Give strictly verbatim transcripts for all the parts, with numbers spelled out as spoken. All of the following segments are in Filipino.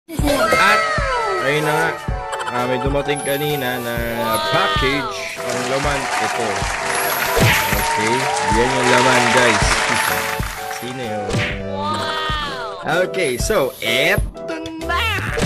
At ayun na nga, uh, may dumating kanina na package. Ang laman ito. Okay, yan yung laman guys. Sino yun? Okay, so eto na.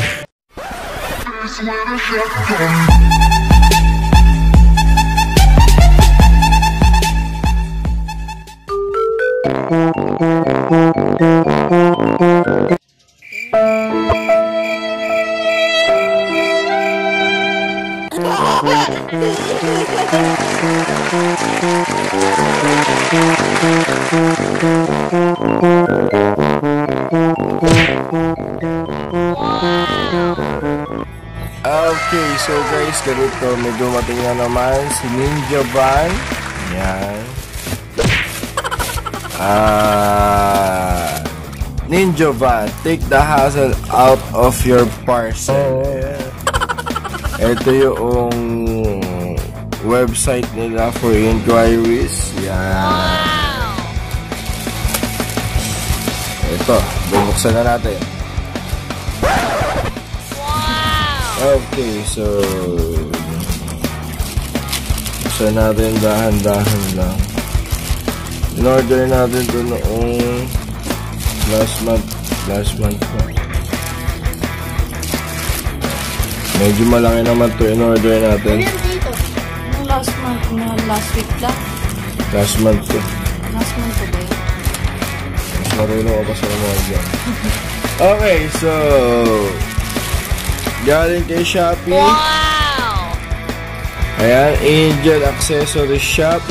Okay, so guys, ganito, may dumating na naman si Ninja Van. Yan. Ah, Ninja Van, take the hassle out of your parcel. Ito yung website nila for inquiries. Yan. Ito, bubuksan na natin. Okay, so buksan natin dahan-dahan lang. In-order natin ito noong last month. Last month pa. Medyo malaki naman ito in-order natin. Nung last month, nung last week lang. Last month to. Last month to ba yun? Mas marunong ako sa mga. Okay, so galing kay Shopee. Wow! Ayan, Angel Accessory Shop.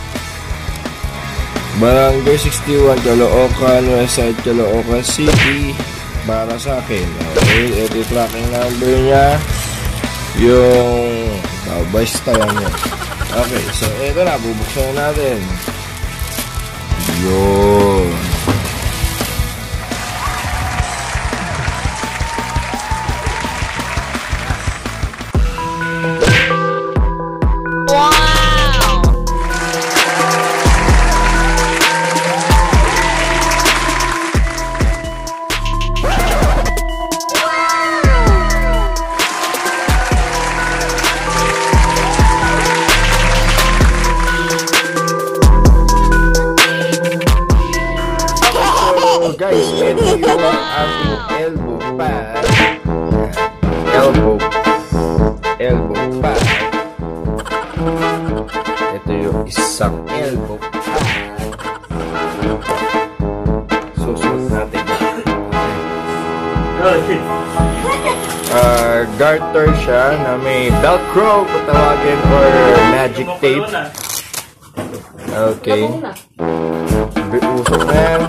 Barangay sixty-one, Caloocan, Westside, Caloocan City. Para sa akin. Okay, ito yung tracking number niya. Yung oh, basta yan yun. Okay, so ito na, bubuksan natin. Yun. Guys, ito yung ating elbow pad. Elbow. Elbow pad. Ito yung isang elbow pad. Susunod natin. Uh, garter siya na may velcro kung tawagin or magic tape. Okay. Usok na yan.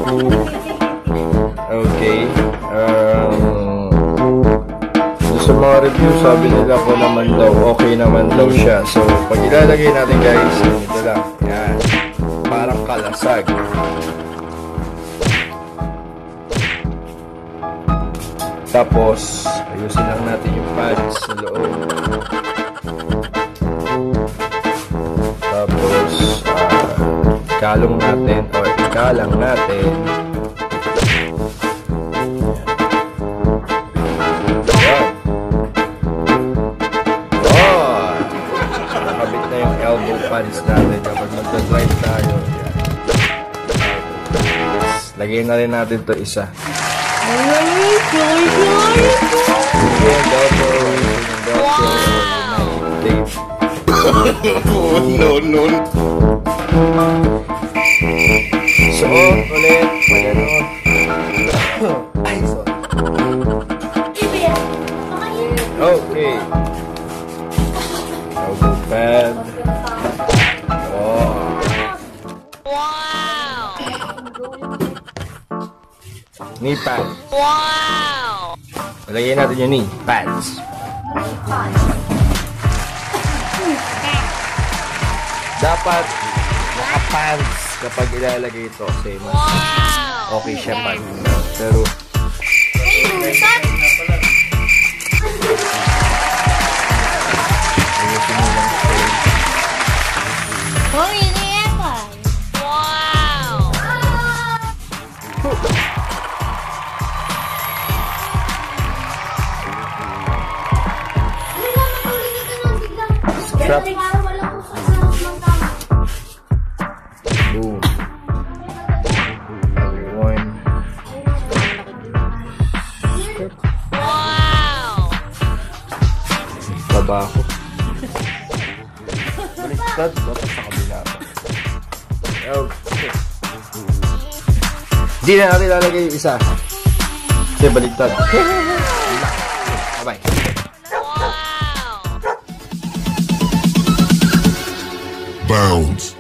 Okay. Um, sa mga review, sabi nila ko naman daw, okay naman daw siya. So, pag ilalagay natin guys, ito lang. Yan. Parang kalasag. Tapos, ayusin lang natin yung pads sa loob. Tapos, uh, ikalong natin or ikalang natin. Pads natin kapag magdadrive tayo. Yan. Lagyan na rin natin to isa. No, no. So, ulit. Ay, sorry. Okay. Elbow pad. Knee pads. Wow! Lagyan natin yung knee pads. Dapat naka-pants kapag ilalagay ito kasi mas okay siya pa. Pero ayusin mo lang ito. Oh, ini apa? Wow! Trap. Boom. One. Wow! Baba ako. Baliktad. Dapat sa kabila pa. Okay. Di na natin lalagay yung isa. Kasi baliktad. Bye-bye. Wow! Bounce.